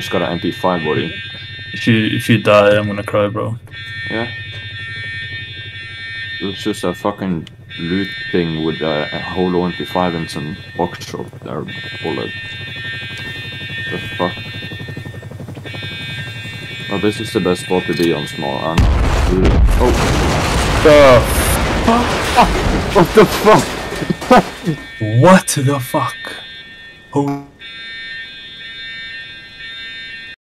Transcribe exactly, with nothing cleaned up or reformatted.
just got an M P five body. If you if you die, I'm gonna cry, bro. Yeah. It's just a fucking loot thing with a, a holo M P five and some box shot there, bullet. The fuck? Oh, this is the best spot to be on small armor. Oh! The What the fuck? What the fuck? Oh.